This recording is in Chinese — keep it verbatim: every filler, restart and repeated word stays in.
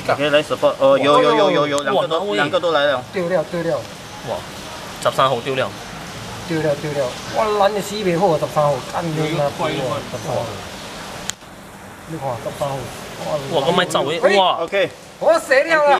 OK 嚟 support， 哦有有有有有兩個都兩個都來了。 丟了丟了， 哇！十三號丟了， 丟了丟了，我撚嘅死未好啊！十三號，幹你媽閪喎！十三號，你看十三號， 哇！咁咪走嘅，哇 ！OK， 我死了啦！